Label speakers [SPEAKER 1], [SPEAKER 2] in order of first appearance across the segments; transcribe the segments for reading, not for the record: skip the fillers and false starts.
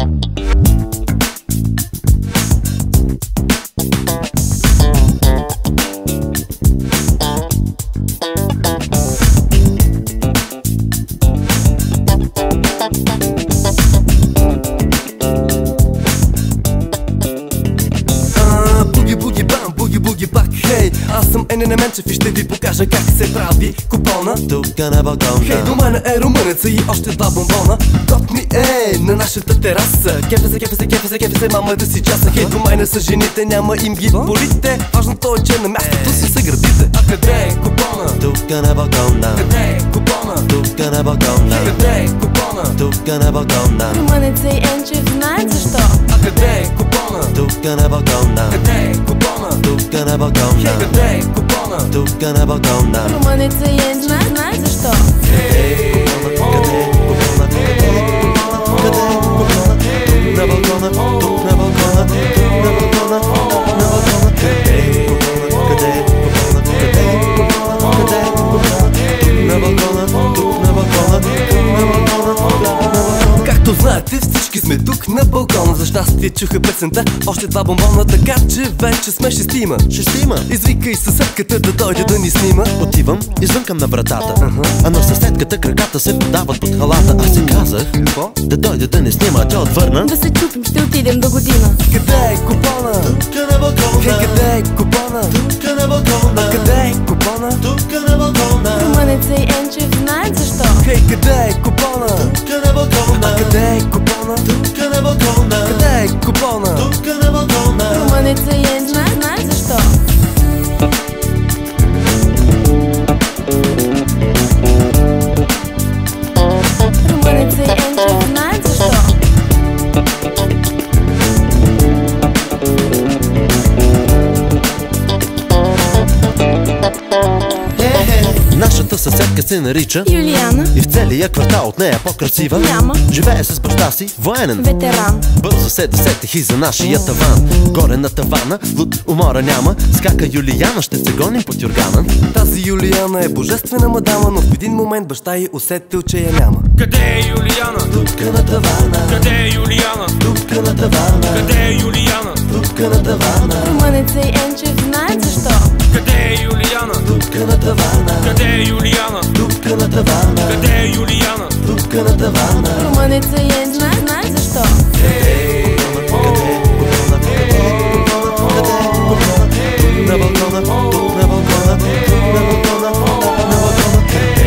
[SPEAKER 1] Аз съм Енчев и ще ви покажа как се прави купона.
[SPEAKER 2] Тук на балкона.
[SPEAKER 1] Хей, до мене е румънеца и още два бомбона. Готни е на нашата тераса. Кефе се, мама да си часа. Хей, до мене са жените, няма им ги болите. Важното е, че на мястото си се градите. А къде е купона?
[SPEAKER 2] Тук на балкона.
[SPEAKER 1] Къде е купона?
[SPEAKER 2] Тук на балкона.
[SPEAKER 1] Къде е купона?
[SPEAKER 2] Тук на балкона.
[SPEAKER 3] Руmanetsa и Enchev знаят защо.
[SPEAKER 1] А къде е купона?
[SPEAKER 2] Тук на балкона.
[SPEAKER 1] Къде е купона?
[SPEAKER 2] Тук на балкона.
[SPEAKER 1] Къде е купона?
[SPEAKER 2] Тук на балкона.
[SPEAKER 3] Руmanetsa и Enchev знаят защо.
[SPEAKER 2] На балкона, тук на балкона, тук на балкона, на балкона. Къде, на балкона, тук на балкона, на балкона.
[SPEAKER 1] Както знаете, всички сме тук на балкона. За щастие чуха песента, още два бомбона. Така че вече сме шестима.
[SPEAKER 2] Шестима?
[SPEAKER 1] Извикай съседката да дойде да ни снима.
[SPEAKER 2] Отивам, извънкам на вратата, а на съседката краката се подават под халата. Аз си казах, да дойде да ни снима, а тя отвърна:
[SPEAKER 3] да се чупим, ще отидем до година.
[SPEAKER 1] Къде е купона?
[SPEAKER 2] Тук на балкона.
[SPEAKER 1] Хей, къде е купона?
[SPEAKER 2] Тук на балкона.
[SPEAKER 1] Къде е купона?
[SPEAKER 2] Тук на балкона.
[SPEAKER 3] Руmanetsa и Enchev знаят защо.
[SPEAKER 1] Хей, къде е купона?
[SPEAKER 2] Тук на балкона.
[SPEAKER 1] Къде е купона?
[SPEAKER 2] Тук на балкона.
[SPEAKER 1] Къде е купона?
[SPEAKER 2] Тук на балкона.
[SPEAKER 3] Rumanetsa и Enchev знаят защо. Rumanetsa и Enchev знаят защо.
[SPEAKER 2] Нашата съседка се нарича
[SPEAKER 3] Юлиана.
[SPEAKER 2] и в целия квартал от нея по-красива
[SPEAKER 3] няма.
[SPEAKER 2] Живее с баща си, военен
[SPEAKER 3] Ветеран.
[SPEAKER 2] Бързо се досетих и за нашия таван. Горе на тавана, луд умора няма. Скака Юлияна, ще се гоним под юргана.
[SPEAKER 1] Тази Юлияна е божествена мадама, но в един момент баща й усетил, че я няма.
[SPEAKER 4] Къде е Юлияна?
[SPEAKER 2] Тук на тавана.
[SPEAKER 4] Къде е Юлияна?
[SPEAKER 2] Тук на тавана.
[SPEAKER 4] Къде е Юлияна?
[SPEAKER 2] Тук на тавана.
[SPEAKER 3] Rumanetsa и Enchev знаят защо.
[SPEAKER 4] Къде е Юлияна?
[SPEAKER 2] Тук на тавана.
[SPEAKER 4] Къде е Юлияна?
[SPEAKER 2] Тук на тавана.
[SPEAKER 4] Къде е Юлияна?
[SPEAKER 2] Тук на тавана.
[SPEAKER 3] Rumanetsa и Enchev знаят защо.
[SPEAKER 2] На балкона, тук на балкона, тук на балкона, на балкона.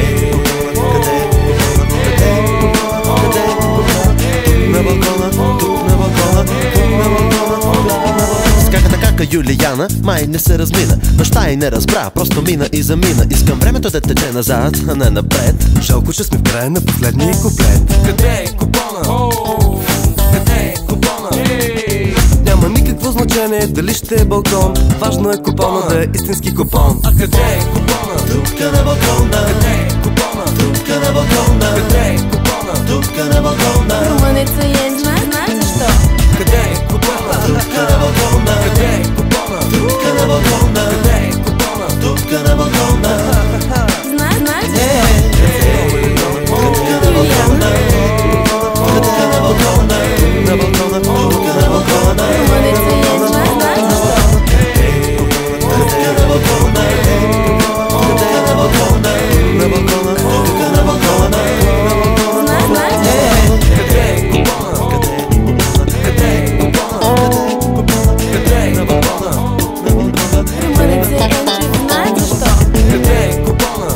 [SPEAKER 2] На балкона, тук на балкона, тук на балкона. Скаката кака Юлияна май не се размина. Баща й не разбра, просто мина и замина. Искам времето да тече назад, а не напред.
[SPEAKER 1] Жалко, че сме в края на последния куплет. Къде е купона? Къде е купона? Няма никакво значение дали ще е балкон. Важно е купона да е истински купон. А къде е купона?
[SPEAKER 2] Тук на балкона.
[SPEAKER 1] Къде е купона?
[SPEAKER 2] Тук на балкона.
[SPEAKER 1] Къде е купона?
[SPEAKER 2] Тук на балкона.
[SPEAKER 3] Rumanetsa и Enchev знаят защо.
[SPEAKER 1] Къде е купона?
[SPEAKER 2] Тук на балкона.
[SPEAKER 1] Къде е купона?
[SPEAKER 2] Тук на балкона.
[SPEAKER 1] Къде е купона?
[SPEAKER 2] Тук на балкона.
[SPEAKER 3] Знаят защо.
[SPEAKER 2] Юлияна. Тук на балкона. На балкона. Тук на балкона.
[SPEAKER 3] Rumanetsa и Enchev знаят защо.
[SPEAKER 2] Тук на балкона. Тук на балкона. На балкона. Тук на балкона.
[SPEAKER 3] Знаят защо.
[SPEAKER 1] Къде е купона? Къде е купона? Къде е купона?
[SPEAKER 3] Rumanetsa и Enchev знаят защо.
[SPEAKER 1] Къде е купона?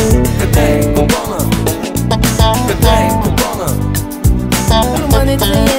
[SPEAKER 1] Къде е купона? Къде е купона?
[SPEAKER 3] Rumanetsa и